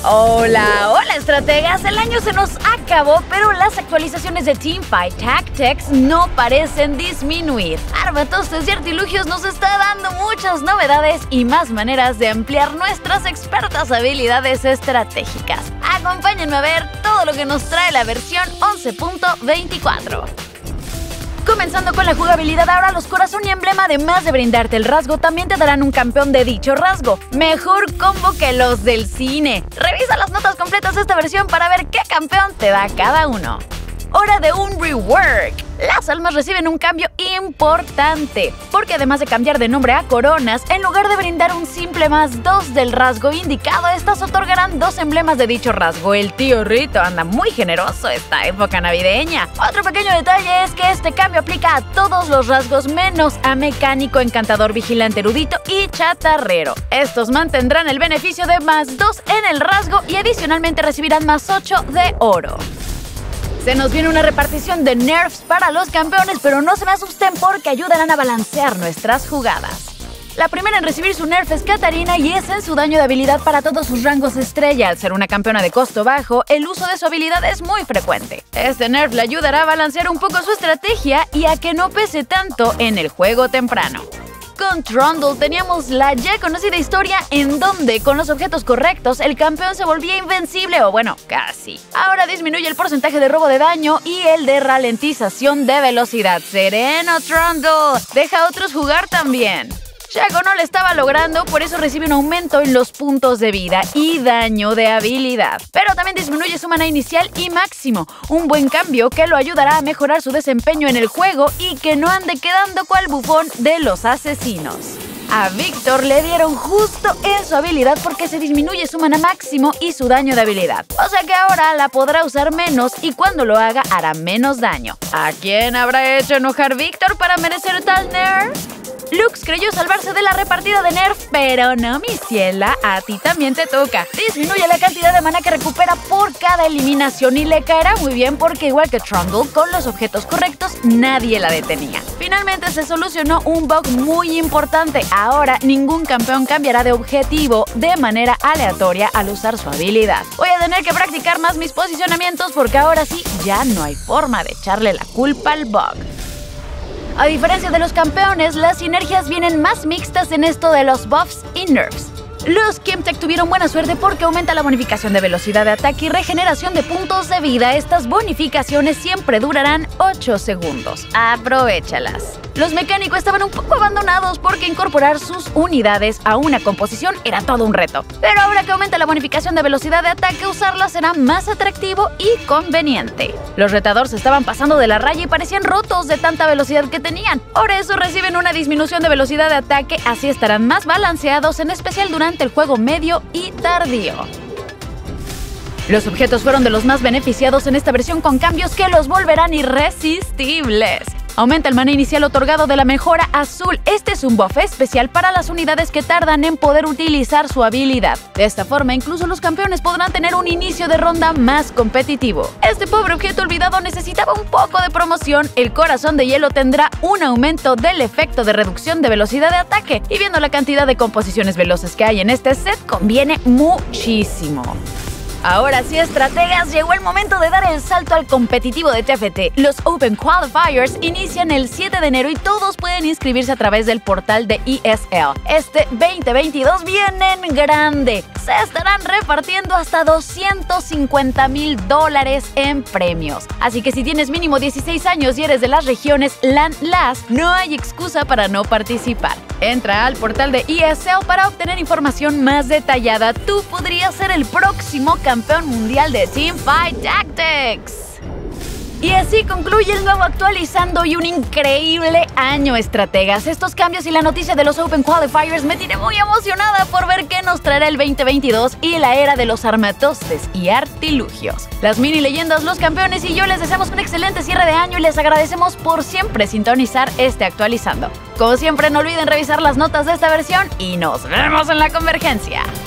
Hola estrategas, el año se nos acabó, pero las actualizaciones de Teamfight Tactics no parecen disminuir. Armatostes y Artilugios nos está dando muchas novedades y más maneras de ampliar nuestras expertas habilidades estratégicas. Acompáñenme a ver todo lo que nos trae la versión 11.24. Comenzando con la jugabilidad, ahora los corazón y emblema, además de brindarte el rasgo, también te darán un campeón de dicho rasgo. Mejor combo que los del cine. Revisa las notas completas de esta versión para ver qué campeón te da cada uno. Hora de un rework. Las almas reciben un cambio importante, porque además de cambiar de nombre a coronas, en lugar de brindar un simple +2 del rasgo indicado, estas otorgarán 2 emblemas de dicho rasgo. El tío Rito anda muy generoso esta época navideña. Otro pequeño detalle es que este cambio aplica a todos los rasgos menos a mecánico, encantador, vigilante, erudito y chatarrero. Estos mantendrán el beneficio de +2 en el rasgo y adicionalmente recibirán +8 de oro. Se nos viene una repartición de nerfs para los campeones, pero no se me asusten porque ayudarán a balancear nuestras jugadas. La primera en recibir su nerf es Katarina y es en su daño de habilidad para todos sus rangos estrella. Al ser una campeona de costo bajo, el uso de su habilidad es muy frecuente. Este nerf le ayudará a balancear un poco su estrategia y a que no pese tanto en el juego temprano. Con Trundle teníamos la ya conocida historia en donde, con los objetos correctos, el campeón se volvía invencible, o bueno, casi. Ahora disminuye el porcentaje de robo de daño y el de ralentización de velocidad. Sereno, Trundle, deja a otros jugar también. Shaco no lo estaba logrando, por eso recibe un aumento en los puntos de vida y daño de habilidad. Pero también disminuye su maná inicial y máximo, un buen cambio que lo ayudará a mejorar su desempeño en el juego y que no ande quedando cual bufón de los asesinos. A Víctor le dieron justo en su habilidad porque se disminuye su maná máximo y su daño de habilidad. O sea que ahora la podrá usar menos y cuando lo haga hará menos daño. ¿A quién habrá hecho enojar Víctor para merecer tal nerf? Lux creyó salvarse de la repartida de nerf, pero no, mi ciela, a ti también te toca. Disminuye la cantidad de maná que recupera por cada eliminación y le caerá muy bien porque igual que Trundle, con los objetos correctos nadie la detenía. Finalmente se solucionó un bug muy importante. Ahora ningún campeón cambiará de objetivo de manera aleatoria al usar su habilidad. Voy a tener que practicar más mis posicionamientos porque ahora sí ya no hay forma de echarle la culpa al bug. A diferencia de los campeones, las sinergias vienen más mixtas en esto de los buffs y nerfs. Los Kimtech tuvieron buena suerte porque aumenta la bonificación de velocidad de ataque y regeneración de puntos de vida. Estas bonificaciones siempre durarán 8 segundos. Aprovéchalas. Los mecánicos estaban un poco abandonados porque incorporar sus unidades a una composición era todo un reto. Pero ahora que aumenta la bonificación de velocidad de ataque, usarla será más atractivo y conveniente. Los retadores estaban pasando de la raya y parecían rotos de tanta velocidad que tenían. Por eso reciben una disminución de velocidad de ataque, así estarán más balanceados, en especial durante el juego medio y tardío. Los objetos fueron de los más beneficiados en esta versión con cambios que los volverán irresistibles. Aumenta el maná inicial otorgado de la mejora azul. Este es un buff especial para las unidades que tardan en poder utilizar su habilidad. De esta forma, incluso los campeones podrán tener un inicio de ronda más competitivo. Este pobre objeto olvidado necesitaba un poco de promoción. El corazón de hielo tendrá un aumento del efecto de reducción de velocidad de ataque. Y viendo la cantidad de composiciones veloces que hay en este set, conviene muchísimo. Ahora sí, estrategas, llegó el momento de dar el salto al competitivo de TFT. Los Open Qualifiers inician el 7 de enero y todos pueden inscribirse a través del portal de ESL. Este 2022 viene en grande. Se estarán repartiendo hasta $250,000 en premios. Así que si tienes mínimo 16 años y eres de las regiones LAN-LAS, no hay excusa para no participar. Entra al portal de ESL para obtener información más detallada. Tú podrías ser el próximo campeón mundial de Teamfight Tactics. Y así concluye el nuevo actualizando y un increíble año, estrategas. Estos cambios y la noticia de los Open Qualifiers me tiene muy emocionada por ver qué nos traerá el 2022 y la era de los armatostes y artilugios. Las mini leyendas, los campeones y yo les deseamos un excelente cierre de año y les agradecemos por siempre sintonizar este actualizando. Como siempre, no olviden revisar las notas de esta versión y nos vemos en la convergencia.